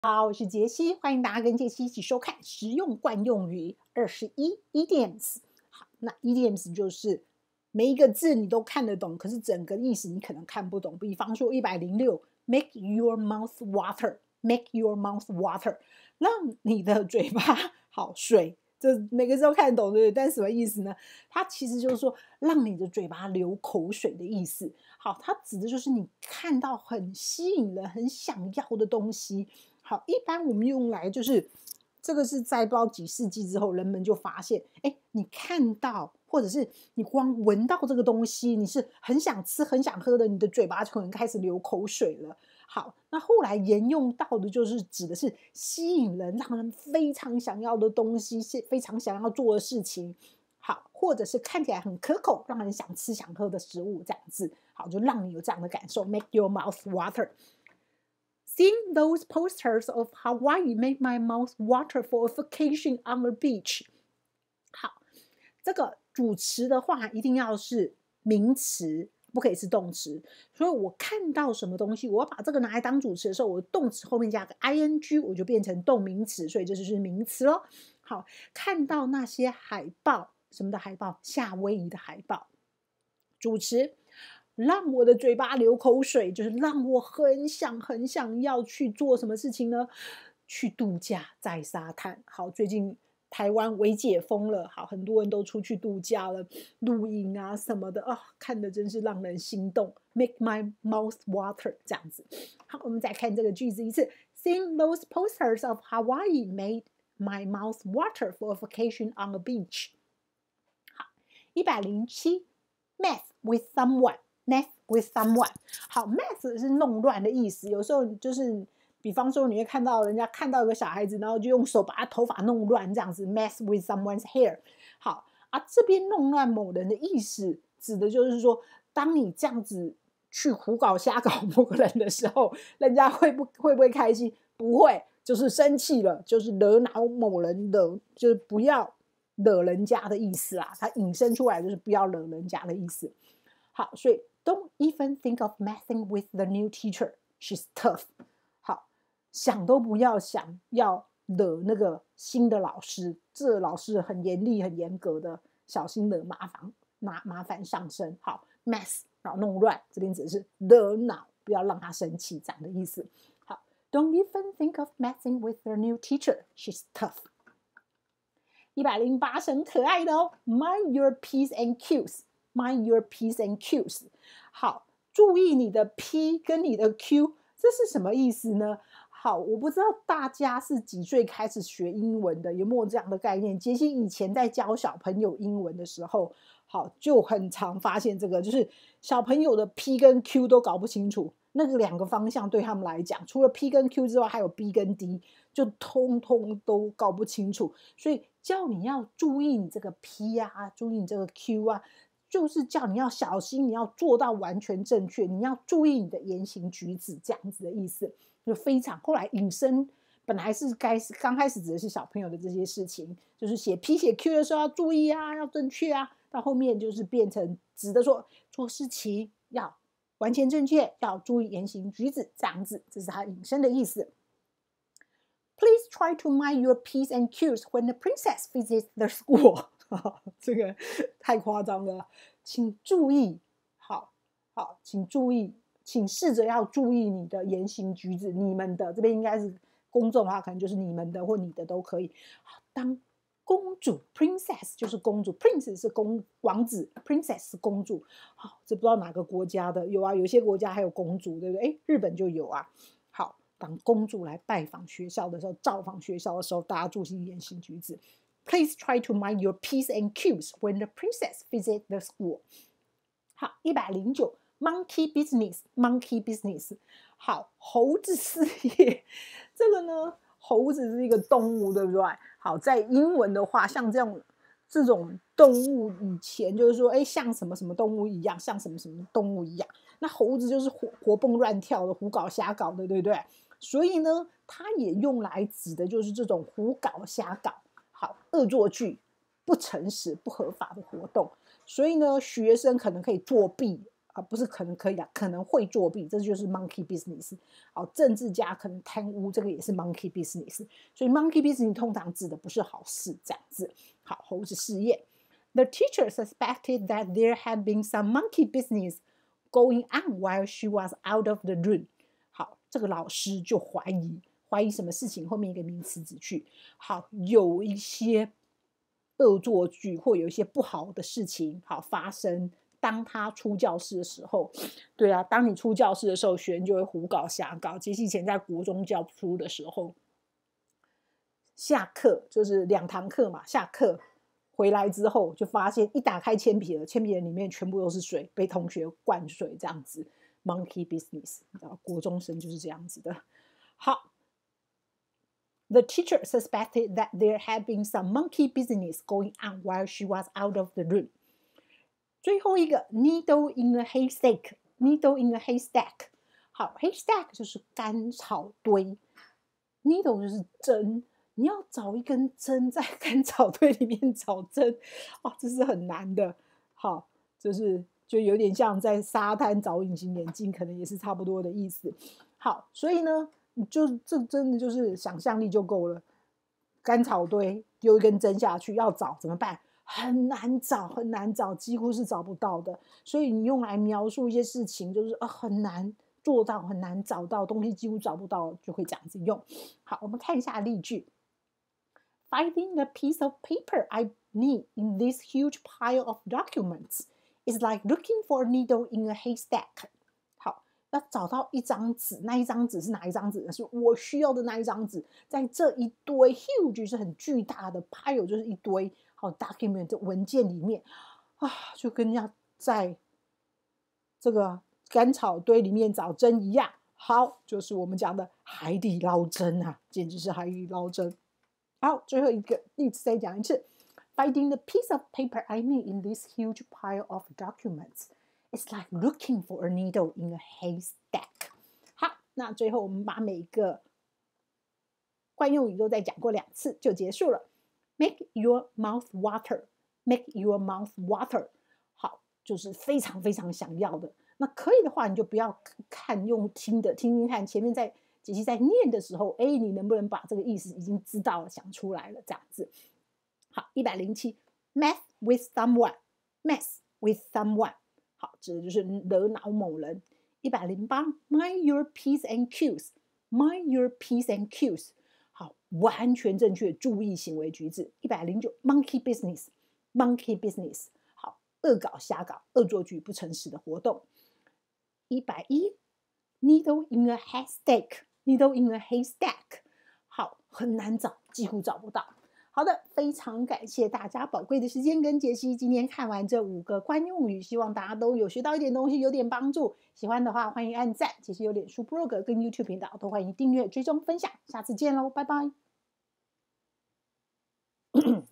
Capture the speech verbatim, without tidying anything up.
好，我是杰西，欢迎大家跟杰西一起收看实用惯用语二十一 idioms。好，那 idioms 就是每一个字你都看得懂，可是整个意思你可能看不懂。比方说一百零六 ，make your mouth water，make your mouth water， 让你的嘴巴好水。这每个字都看得懂，对不对？但是什么意思呢？它其实就是说让你的嘴巴流口水的意思。好，它指的就是你看到很吸引人、很想要的东西。好，一般我们用来就是这个是在不知道几世纪之后，人们就发现，哎，你看到或者是你光闻到这个东西，你是很想吃、很想喝的，你的嘴巴就可能开始流口水了。好，那后来沿用到的就是指的是吸引人、让人非常想要的东西，是非常想要做的事情。好，或者是看起来很可口，让人想吃、想喝的食物，这样子，好，就让你有这样的感受 ，make your mouth water。Seeing those posters of Hawaii made my mouth water for a vacation on the beach。好，这个主词的话一定要是名词，不可以是动词。所以我看到什么东西，我要把这个拿来当主词的时候，我动词后面加个 ing， 我就变成动名词，所以这就是名词咯。好，看到那些海报，什么的海报？夏威夷的海报。主词。让我的嘴巴流口水，就是让我很想很想要去做什么事情呢？去度假，在沙滩。好，最近台湾微解封了，好，很多人都出去度假了，露营啊什么的啊、哦，看的真是让人心动 ，make my mouth water 这样子。好，我们再看这个句子一次 ，Seeing those posters of Hawaii made my mouth water for a vacation on a beach。好，一百零七 ，math with someone。mess with someone， 好 ，mess 是弄乱的意思。有时候就是，比方说你会看到人家看到一个小孩子，然后就用手把他头发弄乱，这样子 mess with someone's hair。好啊，这边弄乱某人的意思，指的就是说，当你这样子去胡搞瞎搞某个人的时候，人家会不会不会开心？不会，就是生气了，就是惹恼某人惹，就是不要惹人家的意思啦。它引申出来就是不要惹人家的意思。好，所以 don't even think of messing with the new teacher. She's tough. 好，想都不要想要惹那个新的老师，这老师很严厉、很严格的，小心惹麻烦，麻麻烦上身。好 ，mess， 然后弄乱，这边指的是惹恼，不要让他生气，这样的意思。好 ，don't even think of messing with the new teacher. She's tough. 一百零八是很可爱的哦 ，mind your p's and q's。Mind your p's and q's。好，注意你的 p 跟你的 q， 这是什么意思呢？好，我不知道大家是几岁开始学英文的，有没有这样的概念？杰西以前在教小朋友英文的时候，好就很常发现这个，就是小朋友的 p 跟 q 都搞不清楚，那个两个方向对他们来讲，除了 p 跟 q 之外，还有 b 跟 d， 就通通都搞不清楚。所以叫你要注意你这个 p 啊，注意你这个 q 啊。就是叫你要小心，你要做到完全正确，你要注意你的言行举止，这样子的意思，就非常。后来引申本来是该刚开始指的是小朋友的这些事情，就是写 P 写 Q 的时候要注意啊，要正确啊。到后面就是变成指的说做事情要完全正确，要注意言行举止，这样子，这是它引申的意思。Please try to mind your p's and q's when the princess visits the school 这个太夸张了，请注意，好好，请注意，请试着要注意你的言行举止。你们的这边应该是公众的话，可能就是你们的或你的都可以。当公主 princess 就是公主 ，prince 是公王子 ，princess 是公主。好，这不知道哪个国家的有啊？有些国家还有公主，对不对？哎，日本就有啊。好，当公主来拜访学校的时候，造访学校的时候，大家注意言行举止。Please try to mind your p's and q's when the princess visits the school. 好，一百零九 monkey business monkey business。好，猴子事业，这个呢，猴子是一个动物，对不对？好，在英文的话，像这种这种动物，以前就是说，哎，像什么什么动物一样，像什么什么动物一样。那猴子就是活活蹦乱跳的，胡搞瞎搞的，对不对？所以呢，它也用来指的就是这种胡搞瞎搞。好，恶作剧、不诚实、不合法的活动，所以呢，学生可能可以作弊啊，不是可能可以的，可能会作弊，这就是 monkey business。好，政治家可能贪污，这个也是 monkey business。所以 monkey business 通常指的不是好事，这样子。好，猴子事业。The teacher suspected that there had been some monkey business going on while she was out of the room。好，这个老师就怀疑，怀疑什么事情？后面一个名词子句。好，有一些恶作剧或有一些不好的事情，好发生。当他出教室的时候，对啊，当你出教室的时候，学生就会胡搞瞎搞。杰西以前在国中教书的时候，下课就是两堂课嘛，下课回来之后就发现一打开铅笔盒，铅笔盒里面全部都是水，被同学灌水这样子 ，monkey business， 国中生就是这样子的。好。The teacher suspected that there had been some monkey business going on while she was out of the room. 最后一个 needle in a haystack, needle in a haystack. 好 haystack 就是干草堆 needle 就是针，你要找一根针在干草堆里面找针，哦，这是很难的。好，就是就有点像在沙滩找隐形眼镜，可能也是差不多的意思。好，所以呢，你就这真的就是想象力就够了。干草堆丢一根针下去，要找怎么办？很难找，很难找，几乎是找不到的。所以你用来描述一些事情，就是呃很难做到，很难找到东西，几乎找不到，就会这样子用。好，我们看一下例句。Finding a piece of paper I need in this huge pile of documents is like looking for a needle in a haystack. 好，要找到一张纸，那一张纸是哪一张纸？是我需要的那一张纸，在这一堆 huge 是很巨大的 pile 就是一堆。好 document 文件里面啊，就跟要在这个干草堆里面找针一样。好，就是我们讲的海底捞针啊，简直是海底捞针。好，最后一个例子再讲一次。Finding the piece of paper I need in this huge pile of documents is like looking for a needle in a haystack. 好，那最后我们把每个惯用语都再讲过两次就结束了。Make your mouth water, make your mouth water. 好，就是非常非常想要的。那可以的话，你就不要看用听的，听听看前面在杰西在念的时候，哎，你能不能把这个意思已经知道了，想出来了这样子。好，一百零七 ，mess with someone, mess with someone. 好，指的就是惹恼某人。一百零八 ，mind your p's and q's, mind your p's and q's. 好，完全正确，注意行为举止。一百零九 ，monkey business, monkey business. 好，恶搞瞎搞，恶作剧，不诚实的活动。一百一 ，needle in a haystack, needle in a haystack. 好，很难找，几乎找不到。好的，非常感谢大家宝贵的时间跟解析。今天看完这五个惯用语，希望大家都有学到一点东西，有点帮助。喜欢的话，欢迎按赞。解析有脸书 blog 跟 YouTube 频道都欢迎订阅、追踪、分享。下次见喽，拜拜。